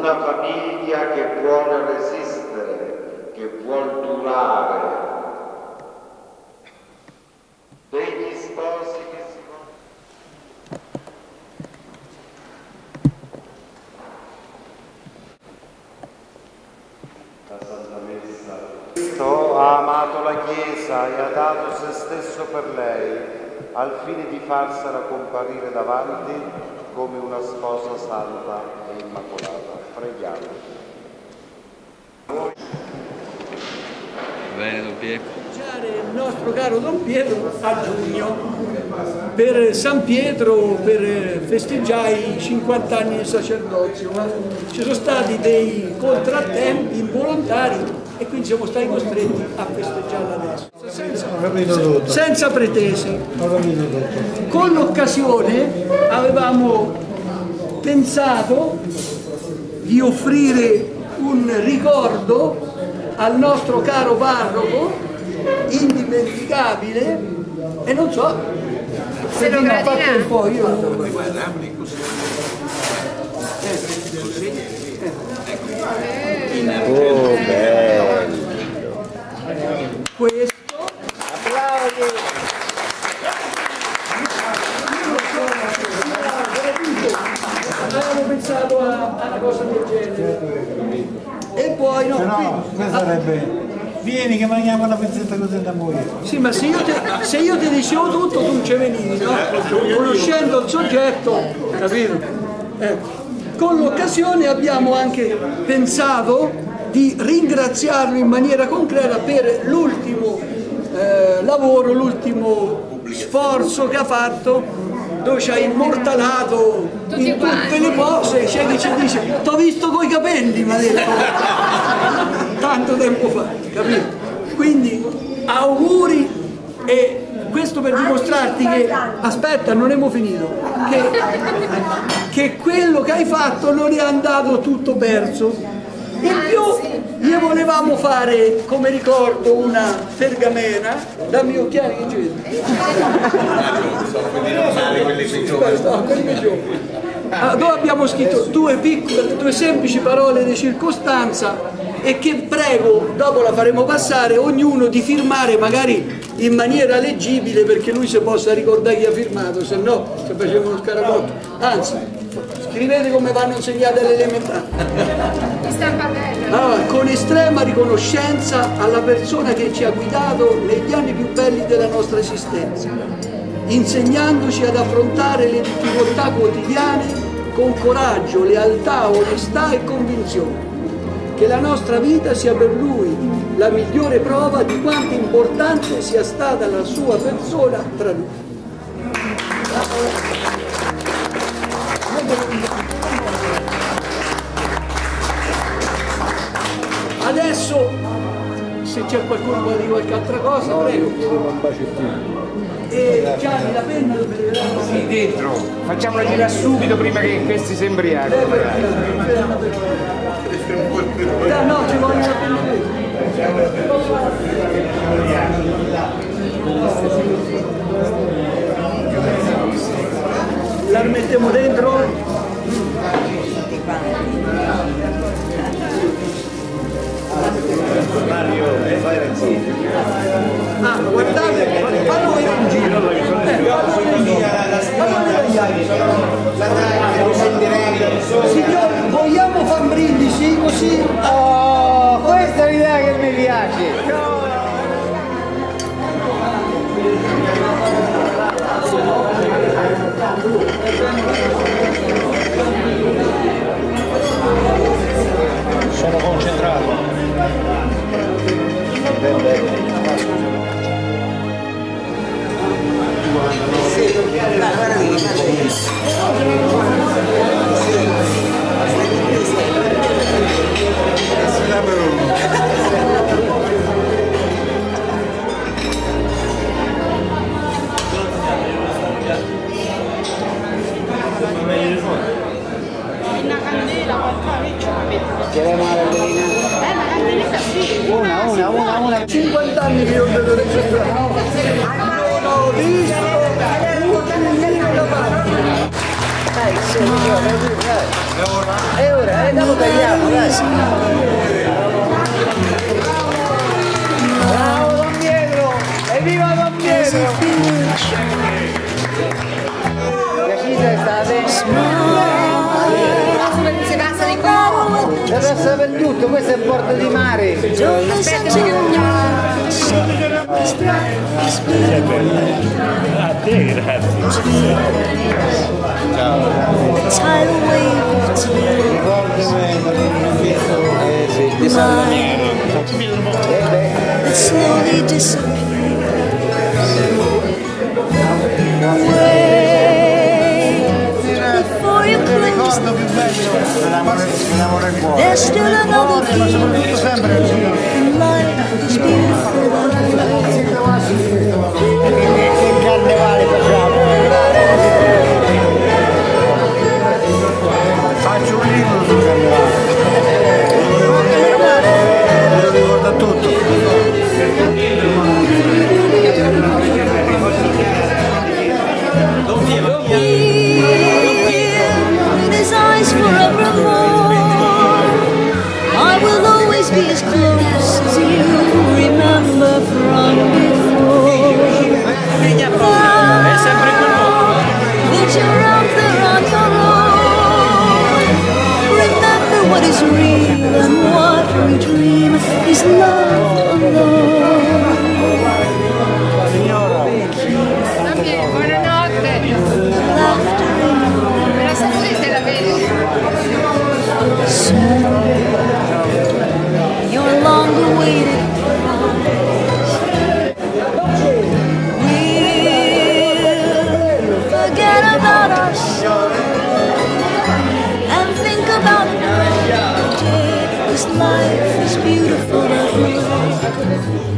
una famiglia che vuole resistere, che vuol durare, degli sposi che si la Santa Messa. Cristo ha amato la Chiesa e ha dato se stesso per lei, al fine di farsela comparire davanti come una sposa santa e immacolata. Preghiamo. Bene, Don Pietro. Il nostro caro Don Pietro a giugno per San Pietro, per festeggiare i 50 anni di sacerdozio, ma ci sono stati dei contrattempi involontari e quindi siamo stati costretti a festeggiarla adesso senza pretese. Con l'occasione avevamo pensato di offrire un ricordo al nostro caro parroco indimenticabile, e non so se mi ha fatto un po', io questo applausi. Avevamo pensato a una cosa del genere e poi no, sarebbe vieni che mangiamo una pizzetta così da morire. Sì, ma se io ti dicevo tutto tu non ci venivi, no? Conoscendo il soggetto, capito? Con l'occasione abbiamo anche pensato di ringraziarlo in maniera concreta per l'ultimo lavoro, l'ultimo sforzo che ha fatto, dove ci ha immortalato in tutte le cose. C'è chi ci dice t'ho visto coi capelli, mi ha detto tanto tempo fa, capito? Quindi auguri, e questo per dimostrarti che, aspetta, non abbiamo finito, che quello che hai fatto non è andato tutto perso. In più gli volevamo fare come ricordo una pergamena, dammi occhiali che ci vedo, dove abbiamo scritto due semplici parole di circostanza, e che prego, dopo la faremo passare, ognuno di firmare magari in maniera leggibile, perché lui si possa ricordare chi ha firmato, se no ci faceva uno scarabotto. Anzi, scrivete come vanno insegnate alle elementari. Allora, con estrema riconoscenza alla persona che ci ha guidato negli anni più belli della nostra esistenza, insegnandoci ad affrontare le difficoltà quotidiane con coraggio, lealtà, onestà e convinzione. Che la nostra vita sia per lui la migliore prova di quanto importante sia stata la sua persona tra noi. Adesso, se c'è qualcuno che vuole dire qualche altra cosa, prego. E Gianni, la penna lo vedrà? Sì, dentro. Facciamola girare subito prima che questi si imbriacano. No, ci voglio la penna dentro. La mettiamo dentro? Mario, Ah, guardate, fallo vedere un giro. Signori, vogliamo fare un brindisi così? Oh, questa è l'idea che mi piace. sono concentrato. Una candela, qualcosa, Chiediamo una candelina. una candeletta sì. Una. 50 anni che io vedo registrato. Non ho visto un pillino da parte. Dai, su, e ora, dopo tagliamo. Bravo Don Pietro! Evviva Don Pietro! Piacita è stata? Si passa di qua. Si passa per tutto, questo è il porto di mare. A te, grazie. Ciao. Di San Damiano. Slowly disappear. Before you close the there's still another key. Life is beautiful. Che carnevale facciamo? Faccio un libro sul carnevale. Me lo ricorda tutto. In his eyes forevermore, I will always be as close as you remember from before. That you're out there on your own. Remember what is real and what we dream is love alone. Buonanotte. Laughter Me la saluti se la vedi. your long awaited we'll forget about us and think about it another day, 'cause life is beautiful that way.